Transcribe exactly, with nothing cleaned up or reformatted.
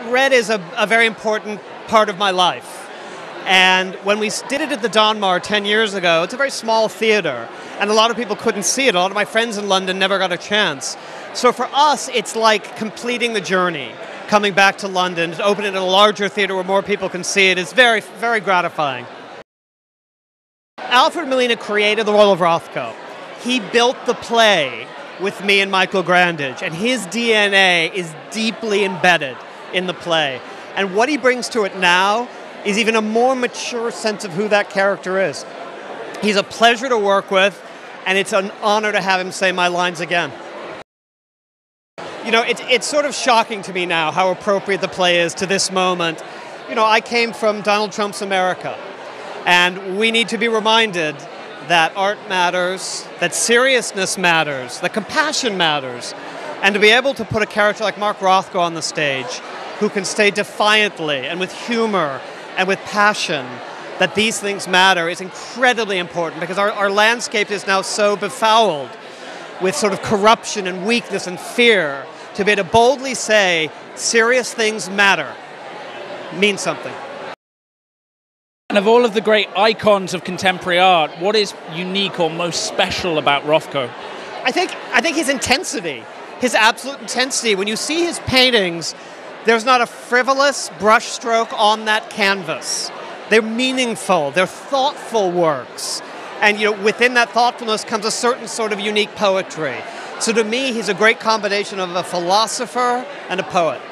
red is a, a very important part of my life. And when we did it at the Donmar ten years ago, it's a very small theater, and a lot of people couldn't see it. A lot of my friends in London never got a chance. So for us, it's like completing the journey, coming back to London, to open it in a larger theater where more people can see it. It's very, very gratifying. Alfred Molina created the role of Rothko. He built the play with me and Michael Grandage, and his D N A is deeply embedded in the play. And what he brings to it now is even a more mature sense of who that character is. He's a pleasure to work with, and it's an honor to have him say my lines again. You know, it, it's sort of shocking to me now how appropriate the play is to this moment. You know, I came from Donald Trump's America, and we need to be reminded that art matters, that seriousness matters, that compassion matters, and to be able to put a character like Mark Rothko on the stage who can say defiantly and with humor and with passion that these things matter is incredibly important, because our, our landscape is now so befouled with sort of corruption and weakness and fear. To be able to boldly say serious things matter means something. And of all of the great icons of contemporary art, what is unique or most special about Rothko? I think, I think his intensity, his absolute intensity. When you see his paintings, there's not a frivolous brushstroke on that canvas. They're meaningful, they're thoughtful works. And you know, within that thoughtfulness comes a certain sort of unique poetry. So to me, he's a great combination of a philosopher and a poet.